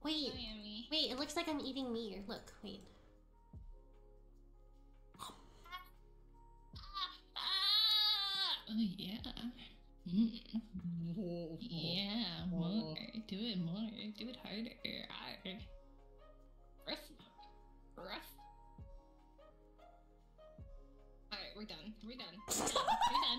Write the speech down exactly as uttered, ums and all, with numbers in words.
Wait, So yummy. wait, it looks like I'm eating meat. Look, wait. Oh yeah. Mm. Yeah, more. Do it more. Do it harder. Arr. Rough. Rough. Alright, we're done. We're done. We're done. We're done.